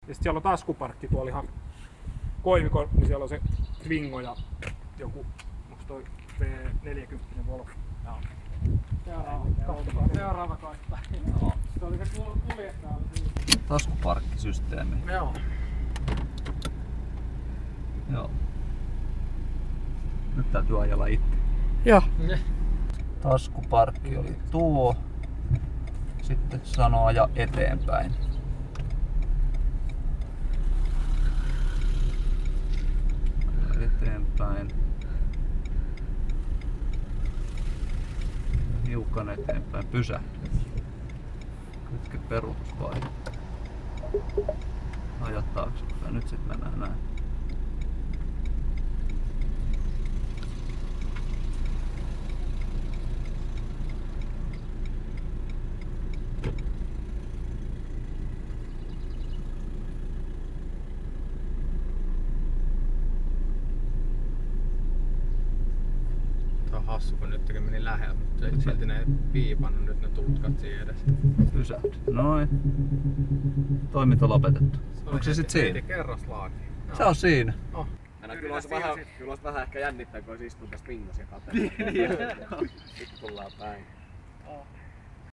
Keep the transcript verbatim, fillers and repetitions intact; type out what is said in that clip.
Ja sit siellä on taskuparkki tuolla ihan koivikon, niin siellä on se Twingo ja joku, onks toi V neljäkymmentä Volvo. Joo. Seuraava kohta. Se oli se kuljettaja. Taskuparkkisysteemi. Joo. Joo. Nyt täytyy ajella itse. Joo. Taskuparkki oli tuo. Sitten sanoo aja eteenpäin. Aja eteenpäin. Hiukan eteenpäin. Pysähdy. Kytke peruutusvaihe. Aja taaksepäin. Nyt sit mennään näin. Hassu, kun nyt meni lähellä, mutta se silti ne ei piipannut nyt ne tutkat siinä edessä. Pysähdy. Noin. Toiminta lopetettu. Se onko se sit siinä? Kerraslaaki. No. Se on siinä. Oh. Kyllä olisi vähän, kyllä olisi vähän ehkä jännittää, kun olisi istunut tässä Twingossa ja katsella. Sitten tullaan päin. Oh.